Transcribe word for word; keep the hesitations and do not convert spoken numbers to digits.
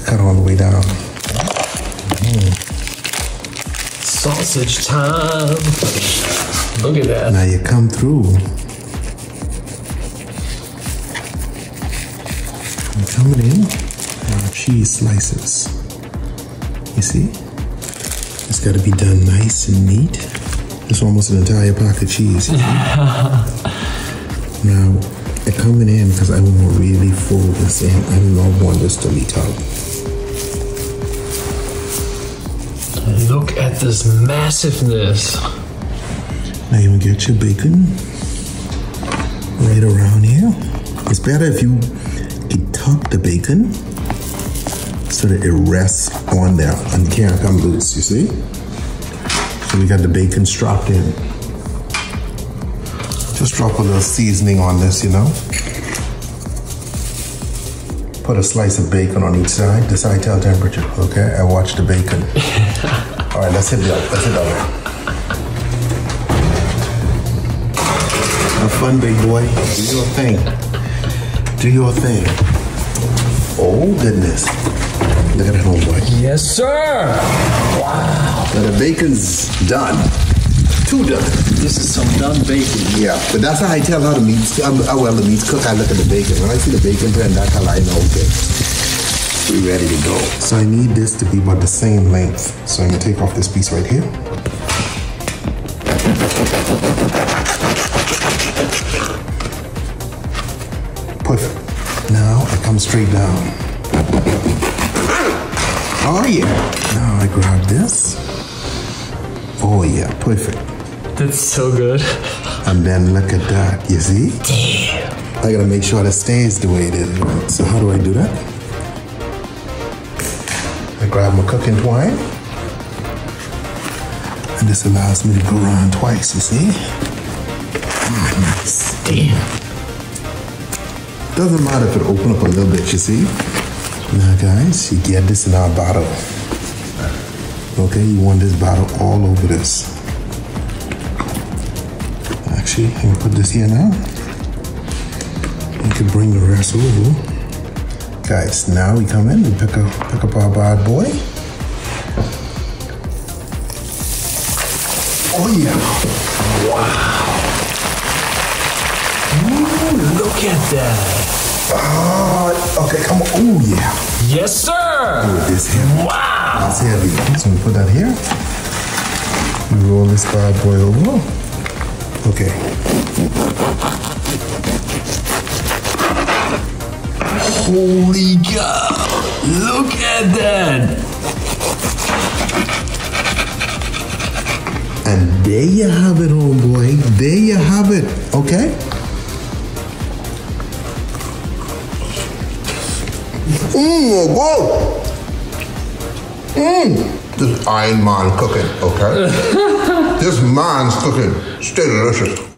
cut all the way down. Mm. Sausage time. Look at that. Now you come through. And coming in, our cheese slices. You see? It's got to be done nice and neat. It's almost an entire pack of cheese. Now, they're coming in because I want to really fold this in. I do not want this to leak out. Look at this massiveness. Now you get your bacon right around here. It's better if you, you tuck the bacon so that it rests on there and can't come loose, you see? So we got the bacon strapped in. Just drop a little seasoning on this, you know? Put a slice of bacon on each side, decide tell temperature, okay? And watch the bacon. All right, let's hit that, let's hit that one. Have fun, big boy. Do your thing. Do your thing. Oh, goodness. Look at that, homeboy. Yes, sir. Wow. Now the bacon's done. Too done. This is some done bacon. Yeah, but that's how I tell how the meats, how well the meats cook. I look at the bacon. When I see the bacon turn that color, I know, okay, we're ready to go. So I need this to be about the same length. So I'm gonna take off this piece right here. Perfect. Now I come straight down. Oh yeah. Now I grab this. Oh yeah, perfect. That's so good. And then look at that, you see? Damn. I gotta make sure that stays the way it is, right? So how do I do that? I grab my cooking twine. And this allows me to go around twice, you see? Ah, nice. Damn. Doesn't matter if it open up a little bit, you see? Now guys, you get this in our bottle. Okay, you want this bottle all over this. Actually, I'm gonna put this here now. You can bring the rest over. Guys, now we come in and pick up, pick up our bad boy. Oh yeah. Wow. Ooh, look at that. Ah, okay, come on. Oh yeah. Yes, sir. Oh, this heavy. Wow. That's heavy. So we put that here. We roll this bad boy over. Okay. Holy cow. Look at that. And there you have it, homeboy. There you have it. Okay? Mmm, whoa. Mmm. This Iron Man cooking, okay? This man's cooking. Stay delicious.